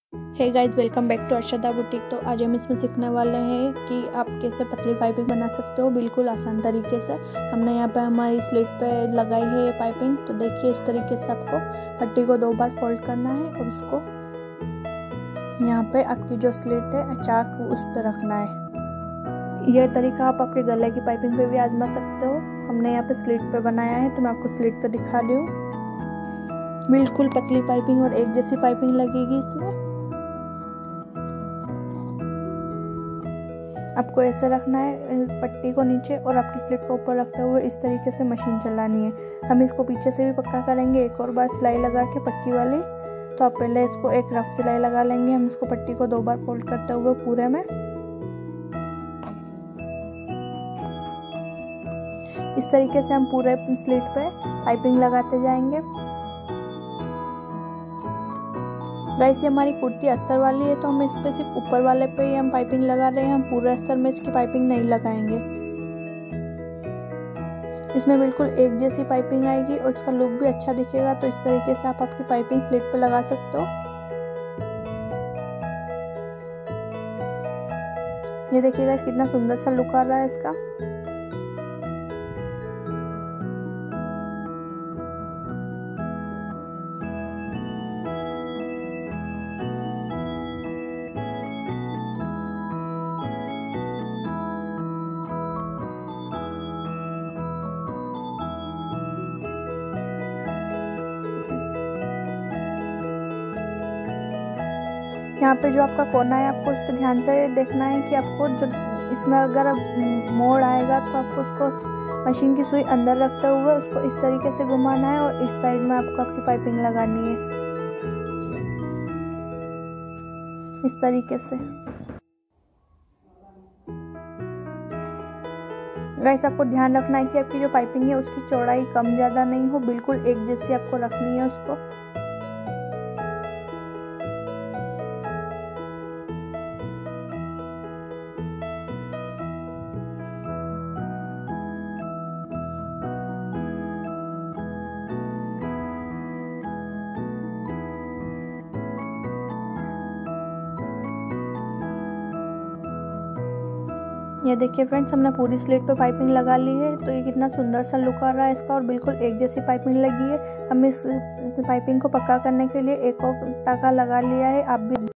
Hey guys, welcome back to Arshada boutique. तो आज हम इसमें सीखने वाले हैं कि आप कैसे पतली पाइपिंग बना सकते हो बिल्कुल आसान तरीके से। हमने यहाँ पे हमारी स्लिट पे लगाई है ये पाइपिंग। तो देखिए, इस तरीके से आपको पट्टी को 2 बार फोल्ड करना है और उसको यहाँ पे आपकी जो स्लिट है चाक उस पर रखना है। यह तरीका आप आपके गले की पाइपिंग पे भी आजमा सकते हो। हमने यहाँ पे स्लिट पे बनाया है तो मैं आपको स्लिट पे दिखा रही हूँ। बिल्कुल पतली पाइपिंग और एक जैसी पाइपिंग लगेगी इसमें। आपको ऐसे रखना है पट्टी को नीचे और आपकी स्लिट को ऊपर रखते हुए इस तरीके से मशीन चलानी है। हम इसको पीछे से भी पक्का करेंगे एक और बार सिलाई लगा के पक्की वाली। तो आप पहले इसको एक रफ सिलाई लगा लेंगे। हम इसको पट्टी को 2 बार फोल्ड करते हुए पूरे में इस तरीके से हम पूरे स्लिट पे पाइपिंग लगाते जाएंगे। गाइस, ये हमारी कुर्ती अस्तर वाली है तो हम इस पे सिर्फ ऊपर वाले पे ही हम पाइपिंग लगा रहे हैं। हम पूरे अस्तर में इसकी पाइपिंग नहीं लगाएंगे। इसमें बिल्कुल एक जैसी पाइपिंग आएगी और इसका लुक भी अच्छा दिखेगा। तो इस तरीके से आप आपकी पाइपिंग स्लिट पे लगा सकते हो। ये देखिएगा कितना सुंदर सा लुक आ रहा है इसका। यहाँ पे जो आपका कोना है आपको उस पर ध्यान से देखना है कि आपको जो इसमें अगर मोड़ आएगा तो आपको उसको मशीन की सुई अंदर रखते हुए उसको इस तरीके से घुमाना है और इस साइड में आपको आपकी पाइपिंग लगानी है इस तरीके से। गाइस, आपको ध्यान रखना है कि आपकी जो पाइपिंग है उसकी चौड़ाई कम ज़्यादा नहीं हो, बिल्कुल एक जैसी आपको रखनी है उसको। ये देखिए फ्रेंड्स, हमने पूरी स्लिट पे पाइपिंग लगा ली है। तो ये कितना सुंदर सा लुक आ रहा है इसका और बिल्कुल एक जैसी पाइपिंग लगी है। हम इस पाइपिंग को पक्का करने के लिए एक और टाका लगा लिया है। आप भी